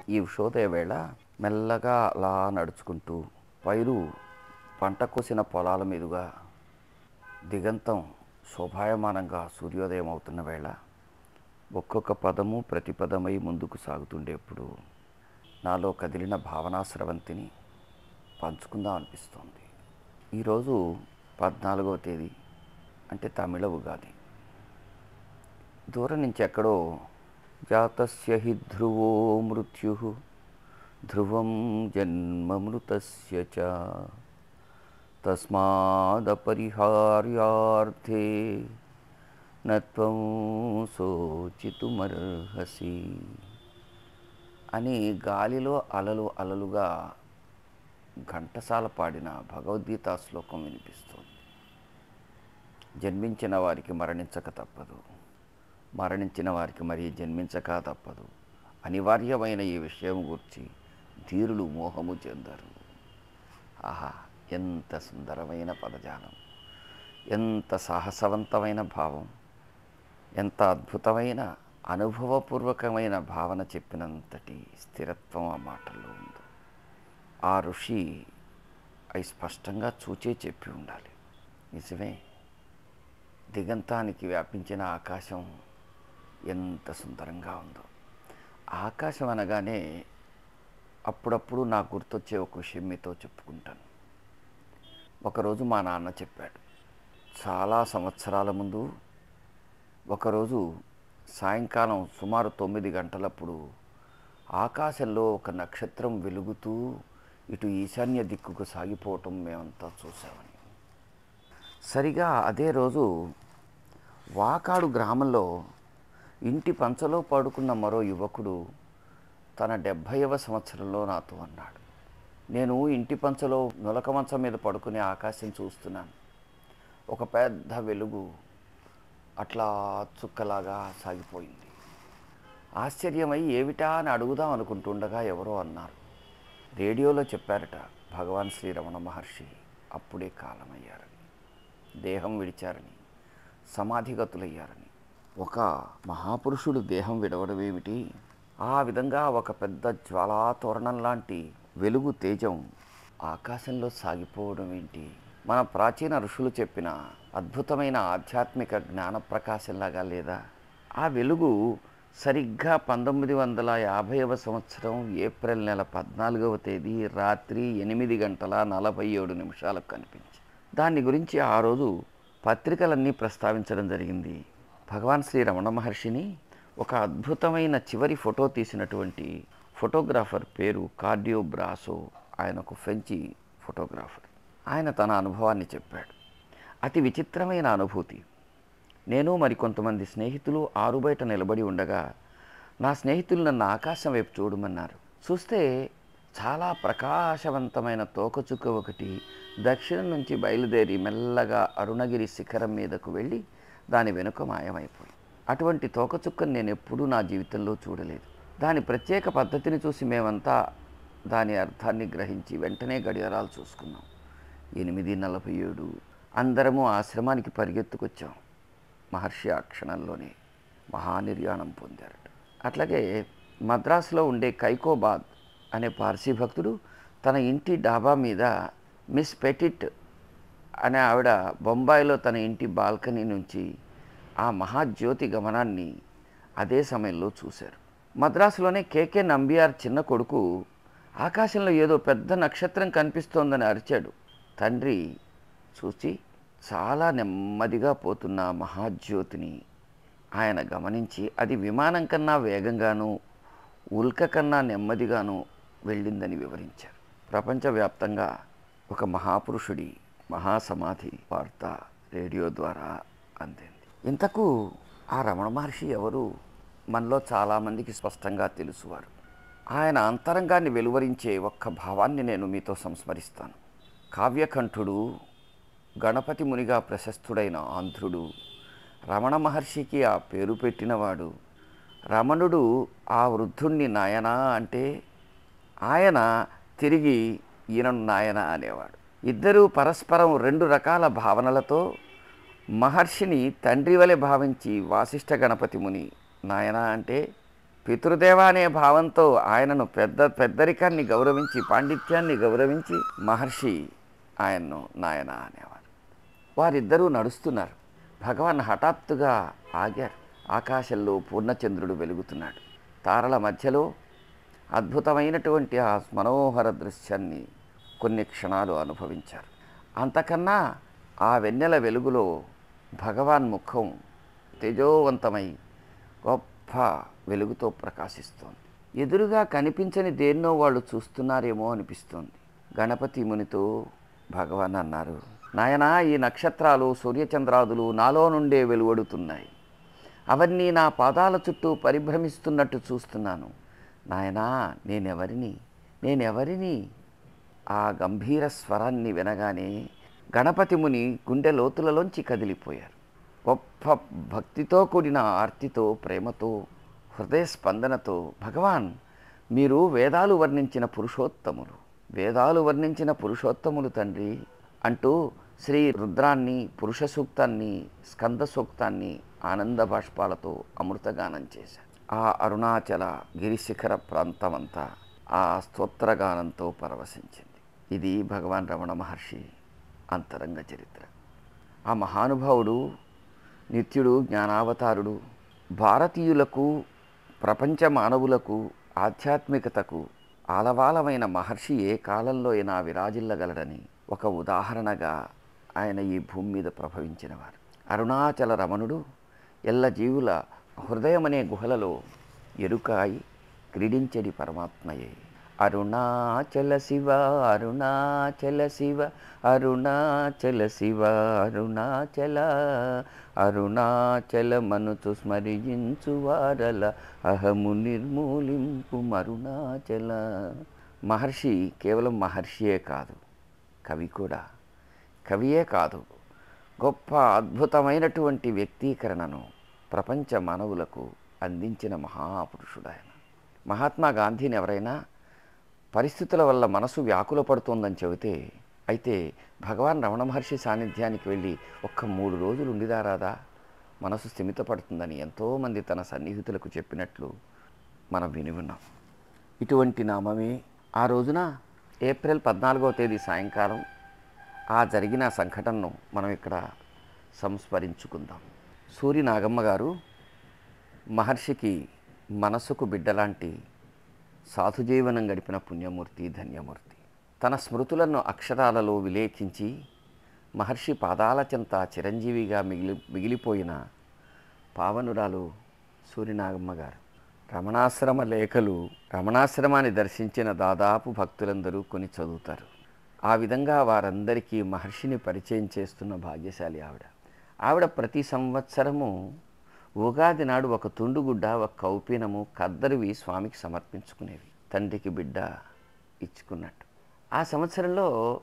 ఈ ఉషోదయ వేళ మెల్లగా అలా నడుచుకుంటూ పైరు పంట కోసిన పొలాల మీదుగా దిగంతం శోభాయమానంగా సూర్యోదయం అవుతున్న వేళ ఒక్కొక్క పదము ప్రతిపదమై ముందుకు సాగుతుండేప్పుడు నాలో కదిలిన భావనా స్రవంతిని పంచుకుందాం అనిపిస్తోంది. ఈరోజు 14వ తేదీ, అంటే తమిళ ఉగాది. దూరం నుంచి ఎక్కడో జాతస్య హి ధ్రువో మృత్యుః ధ్రువం జన్మమృతస్య చ తస్మాదపరిహార్యార్థే నత్వం శోచితుమర్హసి అని గాలిలో అలలు అలలుగా ఘంటసాల పాడిన భగవద్గీతా శ్లోకం వినిపిస్తోంది. జన్మించిన వారికి మరణించక తప్పదు, మరణించిన వారికి మరి జన్మించక తప్పదు. అనివార్యమైన ఈ విషయం గురించి ధీరులు మోహము చెందరు. ఆహా, ఎంత సుందరమైన పదజాలం, ఎంత సాహసవంతమైన భావం, ఎంత అద్భుతమైన అనుభవపూర్వకమైన భావన చెప్పినంతటి స్థిరత్వం ఆ మాటల్లో ఉంది. ఆ ఋషి అవి స్పష్టంగా చూచే చెప్పి ఉండాలి. నిజమే, దిగంతానికి వ్యాపించిన ఆకాశం ఎంత సుందరంగా ఉందో. ఆకాశం అనగానే అప్పుడప్పుడు నాకు గుర్తొచ్చే ఒక విషయం మీతో చెప్పుకుంటాను. ఒకరోజు మా నాన్న చెప్పాడు. చాలా సంవత్సరాల ముందు ఒకరోజు సాయంకాలం సుమారు 9 గంటలప్పుడు ఆకాశంలో ఒక నక్షత్రం వెలుగుతూ ఇటు ఈశాన్య దిక్కుకు సాగిపోవటం మేమంతా చూసామని. సరిగా అదే రోజు వాకాడు గ్రామంలో ఇంటి పంచలో పడుకున్న మరో యువకుడు తన 70వ సంవత్సరంలో నాతో అన్నాడు, నేను ఇంటి పంచలో నులక మంచం మీద పడుకునే ఆకాశం చూస్తున్నాను. ఒక పెద్ద వెలుగు అట్లా చుక్కలాగా సాగిపోయింది. ఆశ్చర్యమై ఏమిటా అని అడుగుదాం అనుకుంటుండగా ఎవరో అన్నారు, రేడియోలో చెప్పారట భగవాన్ శ్రీ రమణ మహర్షి అప్పుడే కాలమయ్యారని, దేహం విడిచారని, సమాధిగతులయ్యారని. ఒక మహాపురుషుడు దేహం విడవడం ఏమిటి, ఆ విధంగా ఒక పెద్ద జ్వాలాతోరణం లాంటి వెలుగు తేజం ఆకాశంలో సాగిపోవడం ఏంటి, మన ప్రాచీన ఋషులు చెప్పిన అద్భుతమైన ఆధ్యాత్మిక జ్ఞాన ప్రకాశంలాగా లేదా? ఆ వెలుగు సరిగ్గా 1950వ సంవత్సరం ఏప్రిల్ నెల 14వ తేదీ రాత్రి 8:47 కనిపించి, దాని గురించి ఆ రోజు పత్రికలన్నీ ప్రస్తావించడం జరిగింది. భగవాన్ శ్రీ రమణ మహర్షిని ఒక అద్భుతమైన చివరి ఫోటో తీసినటువంటి ఫోటోగ్రాఫర్ పేరు కార్డియో బ్రాసో. ఆయన ఒక ఫ్రెంచి ఫోటోగ్రాఫర్. ఆయన తన అనుభవాన్ని చెప్పాడు. అతి విచిత్రమైన అనుభూతి. నేను మరికొంతమంది స్నేహితులు ఆరుబయట నిలబడి ఉండగా నా స్నేహితులు నన్ను ఆకాశం వైపు చూడమన్నారు. చూస్తే చాలా ప్రకాశవంతమైన తోకచుక్క ఒకటి దక్షిణం నుంచి బయలుదేరి మెల్లగా అరుణగిరి శిఖరం మీదకు వెళ్ళి దాని వెనుక మాయమైపోయి. అటువంటి తోకచుక్కను నేను ఎప్పుడూ నా జీవితంలో చూడలేదు. దాని ప్రత్యేక పద్ధతిని చూసి మేమంతా దాని అర్థాన్ని గ్రహించి వెంటనే గడియారాలు చూసుకున్నాం. 8:47. అందరము ఆశ్రమానికి పరిగెత్తుకొచ్చాం. మహర్షి ఆ క్షణంలోనే మహానిర్యాణం పొందారట. అట్లాగే మద్రాసులో ఉండే కైకోబాద్ అనే పార్సీ భక్తుడు తన ఇంటి డాబా మీద మిస్ పెటిట్ అనే ఆవిడ బొంబాయిలో తన ఇంటి బాల్కనీ నుంచి ఆ మహాజ్యోతి గమనాన్ని అదే సమయంలో చూశారు. మద్రాసులోనే కేకే నంబియార్ చిన్న కొడుకు ఆకాశంలో ఏదో పెద్ద నక్షత్రం కనిపిస్తోందని అరిచాడు. తండ్రి చూసి చాలా నెమ్మదిగా పోతున్న మహాజ్యోతిని ఆయన గమనించి అది విమానం కన్నా వేగంగానూ ఉల్క కన్నా నెమ్మదిగానూ వెళ్ళిందని వివరించారు. ప్రపంచవ్యాప్తంగా ఒక మహాపురుషుడి మహాసమాధి వార్త రేడియో ద్వారా అందింది. ఇంతకు ఆ రమణ మహర్షి ఎవరు? మనలో చాలామందికి స్పష్టంగా తెలుసువారు. ఆయన అంతరంగాన్ని వెలువరించే ఒక్క భావాన్ని నేను మీతో సంస్మరిస్తాను. కావ్యకంఠుడు, గణపతి మునిగా ప్రశస్తుడైన ఆంధ్రుడు, రమణ మహర్షికి ఆ పేరు పెట్టినవాడు. రమణుడు ఆ వృద్ధుణ్ణి నాయనా అంటే ఆయన తిరిగి ఈయనను నాయన అనేవాడు. ఇద్దరూ పరస్పరం 2 రకాల భావనలతో మహర్షిని తండ్రి వలె భావించి వాసిష్ఠ గణపతి ముని నాయన అంటే పితృదేవ అనే భావంతో ఆయనను పెద్దరికాన్ని గౌరవించి, పాండిత్యాన్ని గౌరవించి మహర్షి ఆయన్ను నాయన అనేవారు. వారిద్దరూ నడుస్తున్నారు. భగవాన్ హఠాత్తుగా ఆగారు. ఆకాశంలో పూర్ణచంద్రుడు వెలుగుతున్నాడు. తారల మధ్యలో అద్భుతమైనటువంటి ఆ మనోహర దృశ్యాన్ని కొన్ని క్షణాలు అనుభవించారు. అంతకన్నా ఆ వెన్నెల వెలుగులో భగవాన్ ముఖం తేజోవంతమై గొప్ప వెలుగుతో ప్రకాశిస్తోంది. ఎదురుగా కనిపించని దేన్నో వాళ్ళు చూస్తున్నారేమో అనిపిస్తోంది. గణపతి మునితో భగవాన్ అన్నారు, నాయనా, ఈ నక్షత్రాలు సూర్యచంద్రాదులు నాలో నుండే వెలువడుతున్నాయి. అవన్నీ నా పాదాల చుట్టూ పరిభ్రమిస్తున్నట్టు చూస్తున్నాను. నాయనా, నేనెవరిని? ఆ గంభీర స్వరాన్ని వినగానే గణపతి ముని గుండె లోతులలోంచి కదిలిపోయారు. గొప్ప భక్తితో కూడిన ఆర్తితో, ప్రేమతో, హృదయ స్పందనతో, భగవాన్, మీరు వేదాలు వర్ణించిన పురుషోత్తములు తండ్రి అంటూ శ్రీ రుద్రాన్ని, పురుష సూక్తాన్ని, స్కంద సూక్తాన్ని ఆనంద బాష్పాలతో అమృతగానం చేశారు. ఆ అరుణాచల గిరిశిఖర ప్రాంతమంతా ఆ స్తోత్రగానంతో పరవశించింది. ఇది భగవాన్ రమణ మహర్షి అంతరంగ చరిత్ర. ఆ మహానుభావుడు, నిత్యుడు, జ్ఞానావతారుడు, భారతీయులకు, ప్రపంచ మానవులకు ఆధ్యాత్మికతకు ఆలవాలమైన మహర్షి ఏ కాలంలో అయినా విరాజిల్లగలడని ఒక ఉదాహరణగా ఆయన ఈ భూమి మీద ప్రభవించినవారు. అరుణాచల రమణుడు ఎల్ల జీవుల హృదయమనే గుహలలో ఎరుకాయి క్రీడించడి పరమాత్మయే. అరుణాచల శివ, అరుణాచల శివ, అరుణాచల శివ, అరుణాచల, అరుణాచల మనుచు స్మరించు వారల అహము నిర్మూలింపు అరుణాచల. మహర్షి కేవలం మహర్షియే కాదు, కవియే కాదు, గొప్ప అద్భుతమైనటువంటి వ్యక్తీకరణను ప్రపంచ మానవులకు అందించిన మహాపురుషుడు ఆయన. మహాత్మా గాంధీని ఎవరైనా పరిస్థితుల వల్ల మనసు వ్యాకుల పడుతోందని చెబితే, అయితే భగవాన్ రమణ మహర్షి సాన్నిధ్యానికి వెళ్ళి ఒక్క 3 రోజులు ఉండిదారాదా మనసు స్థిమితపడుతుందని ఎంతోమంది తన సన్నిహితులకు చెప్పినట్లు మనం విని ఉన్నాం. ఇటువంటి నామమే ఆ రోజున ఏప్రిల్ 14వ తేదీ సాయంకాలం ఆ జరిగిన సంఘటనను మనం ఇక్కడ సంస్మరించుకుందాం. సూరి నాగమ్మ గారు మహర్షికి మనసుకు బిడ్డలాంటి సాధుజీవనం గడిపిన పుణ్యమూర్తి, ధన్యమూర్తి. తన స్మృతులను అక్షరాలలో విలేఖించి మహర్షి పాదాల చెంత చిరంజీవిగా మిగిలిపోయిన పావనురాలు సూరినాగమ్మ గారు. రమణాశ్రమ లేఖలు, రమణాశ్రమాన్ని దర్శించిన దాదాపు భక్తులందరూ కొని చదువుతారు. ఆ విధంగా వారందరికీ మహర్షిని పరిచయం చేస్తున్న భాగ్యశాలి ఆవిడ ప్రతి సంవత్సరము ఉగాది నాడు ఒక తుండుగుడ్డ, ఒక కౌపీనము, కద్దరివి స్వామికి సమర్పించుకునేవి, తండ్రికి బిడ్డ ఇచ్చుకున్నట్టు. ఆ సంవత్సరంలో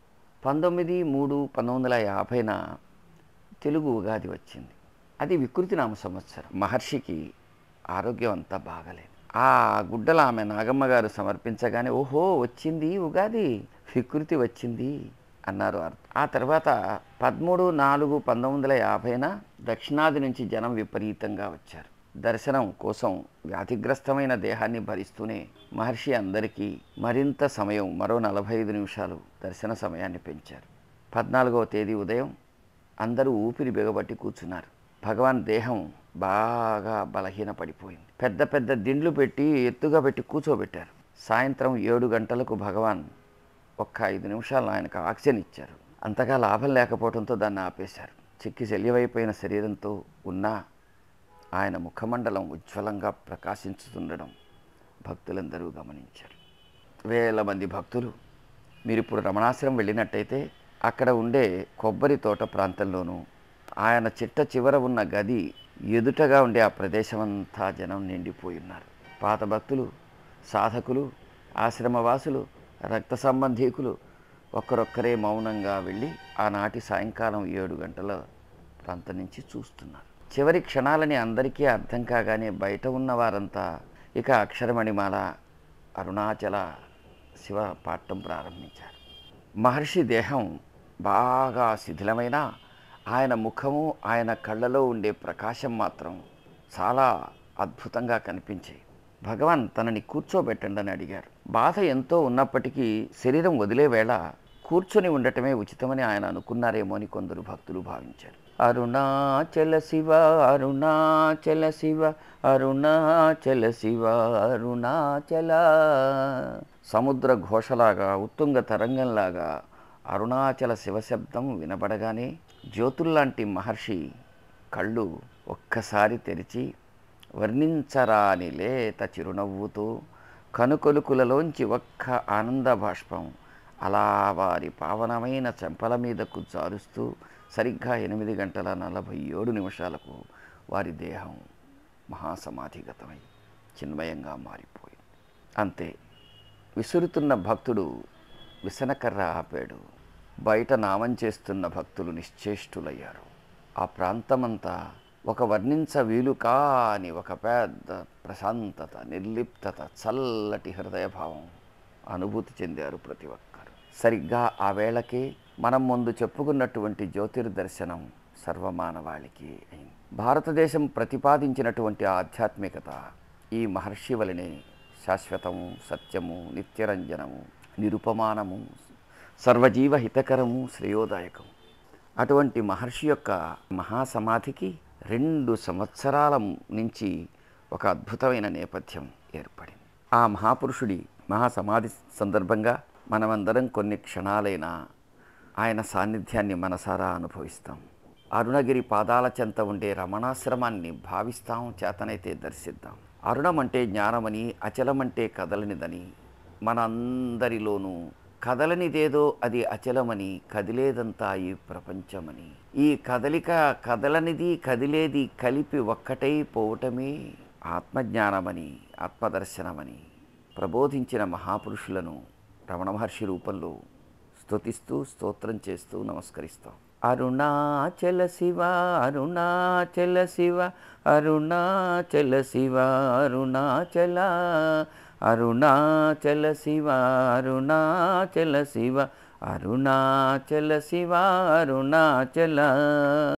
19/3/1950న తెలుగు ఉగాది వచ్చింది. అది వికృతి నామ సంవత్సరం. మహర్షికి ఆరోగ్యం అంతా బాగలేదు. ఆ గుడ్డలు ఆమె నాగమ్మ గారు సమర్పించగానే, ఓహో వచ్చింది ఉగాది, వికృతి వచ్చింది అన్నారు. ఆ తర్వాత 13/4/1950న దక్షిణాది నుంచి జనం విపరీతంగా వచ్చారు. దర్శనం కోసం వ్యాధిగ్రస్తమైన దేహాన్ని భరిస్తూనే మహర్షి అందరికీ మరింత సమయం, మరో 45 నిమిషాలు దర్శన సమయాన్ని పెంచారు. 14వ తేదీ ఉదయం అందరూ ఊపిరి బిగబట్టి కూర్చున్నారు. భగవాన్ దేహం బాగా బలహీనపడిపోయింది. పెద్ద పెద్ద దిండ్లు పెట్టి ఎత్తుగా పెట్టి కూర్చోబెట్టారు. సాయంత్రం 7 గంటలకు భగవాన్ ఒక్క 5 నిమిషాలు ఆయనకు ఆక్సిజన్ ఇచ్చారు. అంతగా లాభం లేకపోవడంతో దాన్ని ఆపేశారు. చిక్కి శల్యమైపోయిన శరీరంతో ఉన్న ఆయన ముఖమండలం ఉజ్వలంగా ప్రకాశించుతుండడం భక్తులందరూ గమనించారు. వేల మంది భక్తులు. మీరు ఇప్పుడు రమణాశ్రమం వెళ్ళినట్టయితే అక్కడ ఉండే కొబ్బరి తోట ప్రాంతంలోనూ, ఆయన చిట్ట చివర ఉన్న గది ఎదుటగా ఉండే ఆ ప్రదేశం అంతా జనం నిండిపోయి ఉన్నారు. పాత భక్తులు, సాధకులు, ఆశ్రమవాసులు, రక్త సంబంధీకులు ఒక్కరొక్కరే మౌనంగా వెళ్ళి ఆనాటి సాయంకాలం 7 గంటల ప్రాంతం నుంచి చూస్తున్నారు. చివరి క్షణాలని అందరికీ అర్థం కాగానే బయట ఉన్న వారంతా ఇక అక్షరమణిమాల, అరుణాచల శివ పాఠం ప్రారంభించారు. మహర్షి దేహం బాగా శిథిలమైన ఆయన ముఖము, ఆయన కళ్ళలో ఉండే ప్రకాశం మాత్రం చాలా అద్భుతంగా కనిపించాయి. భగవాన్ తనని కూర్చోబెట్టండి అని అడిగారు. బాధ ఎంతో ఉన్నప్పటికీ శరీరం వదిలే వేళ కూర్చొని ఉండటమే ఉచితమని ఆయన అనుకున్నారేమో అని కొందరు భక్తులు భావించారు. అరుణాచల శివ అరుణాచల శివ అరుణాచల శివ అరుణాచల. సముద్ర ఘోషలాగా ఉత్తుంగ తరంగంలాగా అరుణాచల శివశబ్దం వినబడగానే జ్యోతుల్లాంటి మహర్షి కళ్ళు ఒక్కసారి తెరిచి వర్ణించరాని లేత చిరునవ్వుతో కనుకొలుకులలోంచి ఒక్క ఆనంద బాష్పం అలా వారి పావనమైన చెంపల మీదకు జారుస్తూ సరిగ్గా 8 గంటల 47 నిమిషాలకు వారి దేహం మహాసమాధిగతమై చిన్మయంగా మారిపోయింది. అంతే, విసురుతున్న భక్తుడు విసనకర్ర ఆపాడు. బయట నామం చేస్తున్న భక్తులు నిశ్చేష్టులయ్యారు. ఆ ప్రాంతమంతా ఒక వర్ణించ వీలు కాని ఒక పెద్ద ప్రశాంతత, నిర్లిప్తత, చల్లటి హృదయభావం అనుభూతి చెందారు ప్రతి ఒక్కరు. సరిగ్గా ఆ వేళకే మనం ముందు చెప్పుకున్నటువంటి జ్యోతిర్దర్శనం సర్వమానవాళికి అయింది. భారతదేశం ప్రతిపాదించినటువంటి ఆధ్యాత్మికత ఈ మహర్షి వలనే శాశ్వతము, సత్యము, నిత్యరంజనము, నిరుపమానము, సర్వజీవ హితకరము, శ్రేయోదాయకము. అటువంటి మహర్షి యొక్క మహాసమాధికి 2 సంవత్సరాల నుంచి ఒక అద్భుతమైన నేపథ్యం ఏర్పడింది. ఆ మహాపురుషుడి మహాసమాధి సందర్భంగా మనమందరం కొన్ని క్షణాలైనా ఆయన సాన్నిధ్యాన్ని మనసారా అనుభవిస్తాం. అరుణగిరి పాదాల చెంత ఉండే రమణాశ్రమాన్ని భావిస్తాం, చేతనైతే దర్శిద్దాం. అరుణం అంటే జ్ఞానమని, అచలమంటే కదలనిదని, మన అందరిలోనూ కదలనిదేదో అది అచలమని, కదిలేదంతా ఈ ప్రపంచమని, ఈ కదలిక కదలనిది కదిలేది కలిపి ఒక్కటై పోవటమే ఆత్మజ్ఞానమని, ఆత్మదర్శనమని ప్రబోధించిన మహాపురుషులను రమణ మహర్షి రూపంలో స్తుతిస్తూ స్తోత్రం చేస్తూ నమస్కరిస్తాం. అరుణాచల శివ అరుణాచల శివ అరుణాచల శివ అరుణాచల అరుణాచల శివ అరుణాచల శివ అరుణాచల శివ అరుణాచల.